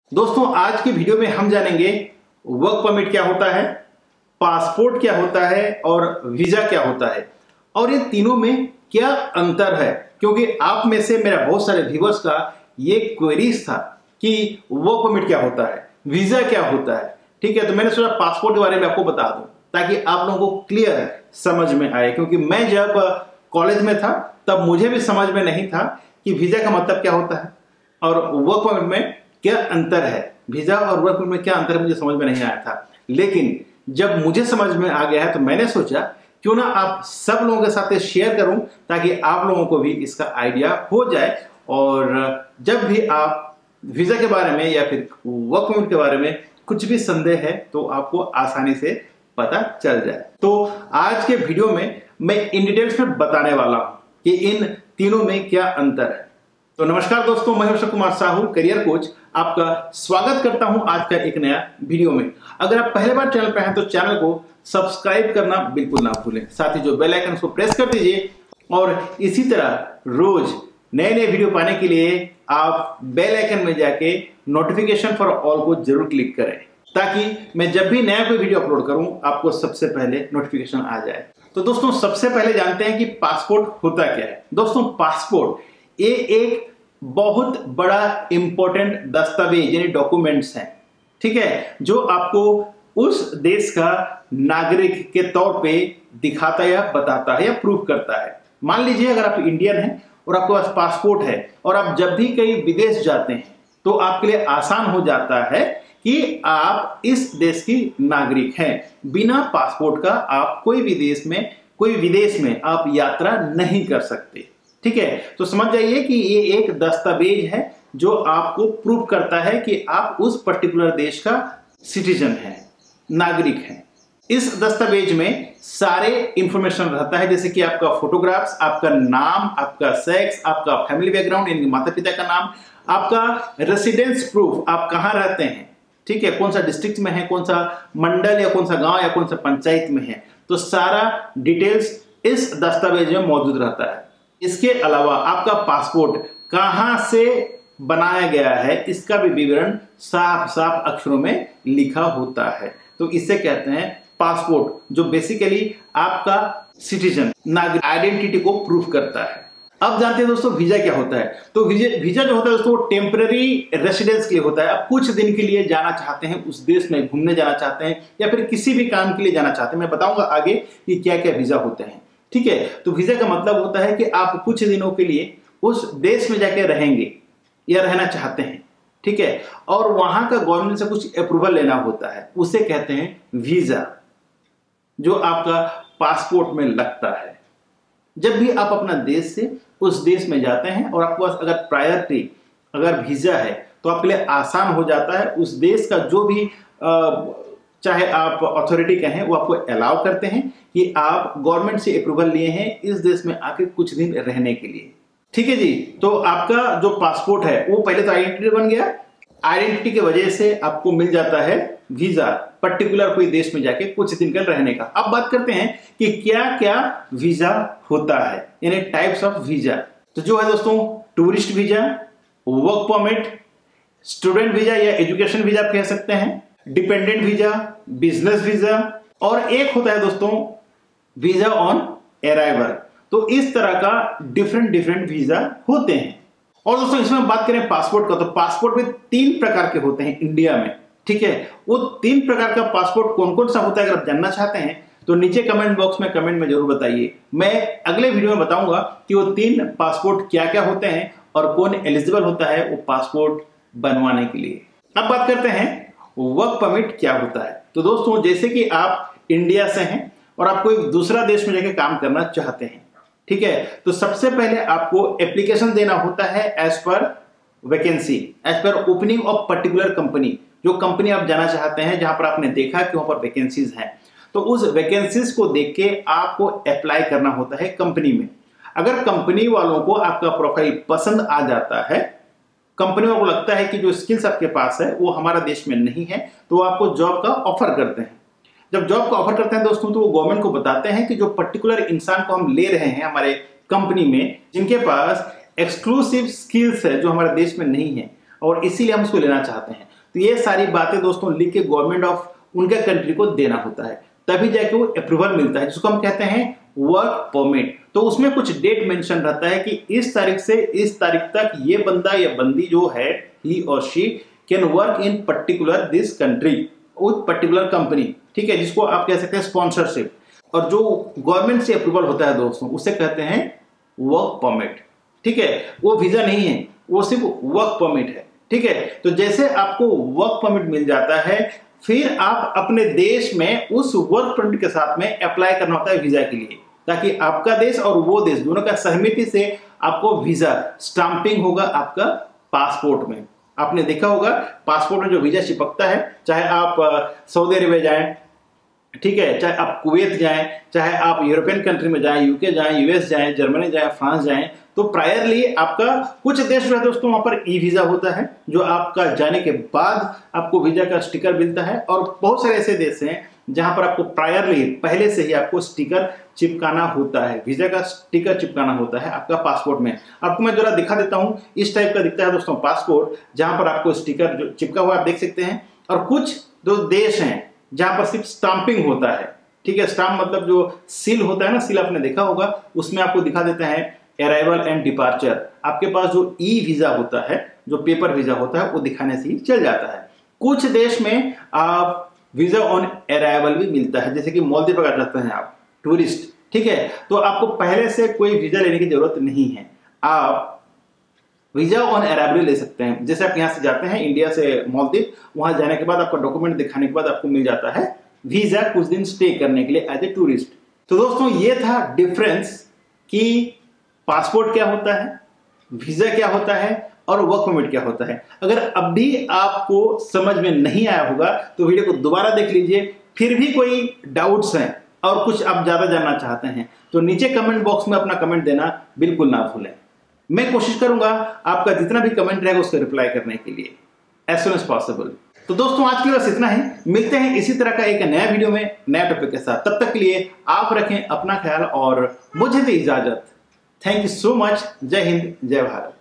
दोस्तों आज की वीडियो में हम जानेंगे वर्क परमिट क्या होता है, पासपोर्ट क्या होता है और वीजा क्या होता है और ये तीनों में क्या अंतर है। क्योंकि आप में से मेरा बहुत सारे व्यूअर्स का ये क्वेरीज था कि वर्क परमिट क्या होता है, वीजा क्या होता है। ठीक है, तो मैंने सोचा पासपोर्ट के बारे में आपको बता दूं ताकि आप लोगों को क्लियर समझ में आए। क्योंकि मैं जब कॉलेज में था तब मुझे भी समझ में नहीं था कि वीजा का मतलब क्या होता है और वर्क परमिट में क्या अंतर है। वीजा और वर्क परमिट में क्या अंतर है मुझे समझ में नहीं आया था, लेकिन जब मुझे समझ में आ गया है तो मैंने सोचा क्यों ना आप सब लोगों के साथ शेयर करूं ताकि आप लोगों को भी इसका आइडिया हो जाए और जब भी आप वीजा के बारे में या फिर वर्क परमिट के बारे में कुछ भी संदेह है तो आपको आसानी से पता चल जाए। तो आज के वीडियो में मैं इन डिटेल्स में बताने वाला हूं कि इन तीनों में क्या अंतर है। तो नमस्कार दोस्तों, मैं अशोक कुमार साहू करियर कोच आपका स्वागत करता हूं आज का एक नया वीडियो में। अगर आप पहले बार चैनल पर हैं तो चैनल को सब्सक्राइब करना बिल्कुल ना भूलें, साथ ही जो बेल आइकन को प्रेस कर दीजिए और इसी तरह रोज नए नए वीडियो पाने के लिए आप बेल आइकन में जाके नोटिफिकेशन फॉर ऑल को जरूर क्लिक करें ताकि मैं जब भी नया कोई वीडियो अपलोड करूं आपको सबसे पहले नोटिफिकेशन आ जाए। तो दोस्तों सबसे पहले जानते हैं कि पासपोर्ट होता क्या है। दोस्तों पासपोर्ट ये एक बहुत बड़ा इंपॉर्टेंट दस्तावेज यानी डॉक्यूमेंट्स हैं, ठीक है, जो आपको उस देश का नागरिक के तौर पे दिखाता है या बताता है या प्रूफ करता है। मान लीजिए अगर आप इंडियन हैं और आपके पास पासपोर्ट है और आप जब भी कहीं विदेश जाते हैं तो आपके लिए आसान हो जाता है कि आप इस देश की नागरिक हैं। बिना पासपोर्ट का आप कोई विदेश में आप यात्रा नहीं कर सकते। ठीक है, तो समझ जाइए कि ये एक दस्तावेज है जो आपको प्रूव करता है कि आप उस पर्टिकुलर देश का सिटीजन हैं, नागरिक हैं। इस दस्तावेज में सारे इंफॉर्मेशन रहता है, जैसे कि आपका फोटोग्राफ्स, आपका नाम, आपका सेक्स, आपका फैमिली बैकग्राउंड यानी माता पिता का नाम, आपका रेसिडेंस प्रूफ, आप कहां रहते हैं, ठीक है, कौन सा डिस्ट्रिक्ट में है, कौन सा मंडल या कौन सा गांव या कौन सा पंचायत में है, तो सारा डिटेल्स इस दस्तावेज में मौजूद रहता है। इसके अलावा आपका पासपोर्ट कहां से बनाया गया है इसका भी विवरण साफ साफ अक्षरों में लिखा होता है। तो इसे कहते हैं पासपोर्ट, जो बेसिकली आपका सिटीजन नागरिक आइडेंटिटी को प्रूफ करता है। अब जानते हैं दोस्तों वीजा क्या होता है। तो वीजा जो होता है दोस्तों टेम्पररी रेसिडेंस के लिए होता है। आप कुछ दिन के लिए जाना चाहते हैं, उस देश में घूमने जाना चाहते हैं या फिर किसी भी काम के लिए जाना चाहते हैं। मैं बताऊंगा आगे कि क्या क्या वीजा होते हैं। ठीक है, तो वीजा का मतलब होता है कि आप कुछ दिनों के लिए उस देश में जाकर रहेंगे या रहना चाहते हैं, ठीक है, और वहां का गवर्नमेंट से कुछ अप्रूवल लेना होता है, उसे कहते हैं वीजा, जो आपका पासपोर्ट में लगता है। जब भी आप अपना देश से उस देश में जाते हैं और आपके पास अगर प्रायोरिटी अगर वीजा है तो आपके लिए आसान हो जाता है। उस देश का जो भी चाहे आप अथॉरिटी कहें वो आपको अलाउ करते हैं कि आप गवर्नमेंट से अप्रूवल लिए हैं इस देश में आके कुछ दिन रहने के लिए। ठीक है जी, तो आपका जो पासपोर्ट है वो पहले तो आइडेंटिटी बन गया। आइडेंटिटी की वजह से आपको मिल जाता है वीजा, पर्टिकुलर कोई देश में जाके कुछ दिन का रहने का। अब बात करते हैं कि क्या क्या वीजा होता है, यानी टाइप्स ऑफ वीजा। तो जो है दोस्तों tourist visa, work permit, student visa या एजुकेशन वीजा आप कह सकते हैं, डिपेंडेंट वीजा, बिजनेस वीजा और एक होता है दोस्तों वीजा ऑन अराइवल। तो इस तरह का डिफरेंट वीजा होते हैं। और दोस्तों इसमें बात करें पासपोर्ट का, तो पासपोर्ट में 3 प्रकार के होते हैं इंडिया में। ठीक है, वो 3 प्रकार का पासपोर्ट कौन कौन सा होता है अगर आप जानना चाहते हैं तो नीचे कमेंट बॉक्स में कमेंट में जरूर बताइए। मैं अगले वीडियो में बताऊंगा कि वो 3 पासपोर्ट क्या क्या होते हैं और कौन एलिजिबल होता है वो पासपोर्ट बनवाने के लिए। अब बात करते हैं वर्क परमिट क्या होता है। तो दोस्तों जैसे कि आप इंडिया से हैं और आपको एक दूसरा देश में जाकर काम करना चाहते हैं, ठीक है, तो सबसे पहले आपको एप्लीकेशन देना होता है as per vacancy, as per opening of particular company. जो कंपनी आप जाना चाहते हैं जहां पर आपने देखा कि वहां पर वैकेंसीज हैं, तो उस वैकेंसीज को देख के आपको अप्लाई करना होता है कंपनी में। अगर कंपनी वालों को आपका प्रोफाइल पसंद आ जाता है, कंपनी वालों को लगता है कि जो स्किल्स आपके पास है वो हमारा देश में नहीं है, तो वो आपको जॉब का ऑफर करते हैं। जब जॉब का ऑफर करते हैं दोस्तों तो वो गवर्नमेंट को बताते हैं कि जो पर्टिकुलर इंसान को हम ले रहे हैं हमारे कंपनी में, जिनके पास एक्सक्लूसिव स्किल्स है जो हमारे देश में नहीं है और इसीलिए हम उसको लेना चाहते हैं, तो ये सारी बातें दोस्तों लिख के गवर्नमेंट ऑफ उनके कंट्री को देना होता है, तभी जाके वो अप्रूवल मिलता है, जिसको हम कहते हैं वर्क परमिट। तो उसमें कुछ डेट मेंशन रहता है कि इस तारीख से इस तारीख तक ये बंदा या बंदी जो है, ही और she can work in particular this country with particular company, ठीक है, जिसको आप कह सकते हैं स्पॉन्सरशिप। और जो गवर्नमेंट से अप्रूवल होता है दोस्तों, उसे कहते हैं वर्क परमिट, ठीक है। वो वीजा नहीं है, वो सिर्फ वर्क परमिट है, ठीक है। तो जैसे आपको वर्क परमिट मिल जाता है, फिर आप अपने देश में उस वर्क परमिट के साथ में अप्लाई करना होता है वीजा के लिए, ताकि आपका देश और वो देश दोनों का सहमति से आपको वीजा स्टाम्पिंग होगा आपका पासपोर्ट में। आपने देखा होगा पासपोर्ट में जो वीजा चिपकता है, चाहे आप सऊदी अरेबिया जाएं, ठीक है, चाहे आप कुवैत जाएं, चाहे आप यूरोपियन कंट्री में जाएं, यूके जाएं, यूएस जाएं, जर्मनी जाएं, फ्रांस जाएं, तो प्रायरली आपका कुछ देश जो है दोस्तों वहां पर ई वीजा होता है, जो आपका जाने के बाद आपको वीजा का स्टिकर मिलता है। और बहुत सारे ऐसे देश हैं जहां पर आपको प्रायरली पहले से ही आपको स्टिकर चिपकाना होता है, वीजा का स्टिकर चिपकाना होता है आपका पासपोर्ट में। आपको मैं जरा दिखा देता हूं, इस टाइप का दिखता है दोस्तों पासपोर्ट, जहां पर आपको स्टिकर जो चिपका हुआ आप देख सकते हैं। और कुछ जो देश हैं जहां पर सिर्फ स्टाम्पिंग होता है, ठीक है, स्टाम्प मतलब जो सील होता है ना, सील आपने देखा होगा, उसमें आपको दिखा देते हैं अराइवल एंड डिपार्चर। आपके पास जो ई वीजा होता है, जो पेपर वीजा होता है, वो दिखाने से ही चल जाता है। कुछ देश में आप वीजा ऑन अराइवल भी मिलता है, जैसे कि मालदीव अगर जाते हैं आप टूरिस्ट, ठीक है, तो आपको पहले से कोई वीजा लेने की जरूरत नहीं है, आप वीजा ऑन अराइवल ले सकते हैं। जैसे आप यहाँ से जाते हैं इंडिया से मालदीव, वहां जाने के बाद आपका डॉक्यूमेंट दिखाने के बाद आपको मिल जाता है वीजा कुछ दिन स्टे करने के लिए एज ए टूरिस्ट। तो दोस्तों ये था डिफरेंस कि पासपोर्ट क्या होता है, वीजा क्या होता है और वर्क परमिट क्या होता है। अगर अब भी आपको समझ में नहीं आया होगा तो वीडियो को दोबारा देख लीजिए। फिर भी कोई डाउट्स हैं और कुछ आप ज्यादा जानना चाहते हैं तो नीचे कमेंट बॉक्स में अपना कमेंट देना बिल्कुल ना भूलें। मैं कोशिश करूंगा आपका जितना भी कमेंट रहेगा उसका रिप्लाई करने के लिए एज सुन एज पॉसिबल। तो दोस्तों आज के लिए बस इतना ही, मिलते हैं इसी तरह का एक नया वीडियो में नया टॉपिक के साथ। तब तक के लिए आप रखें अपना ख्याल और मुझे दें इजाजत। Thank you so much. जय हिंद, जय भारत।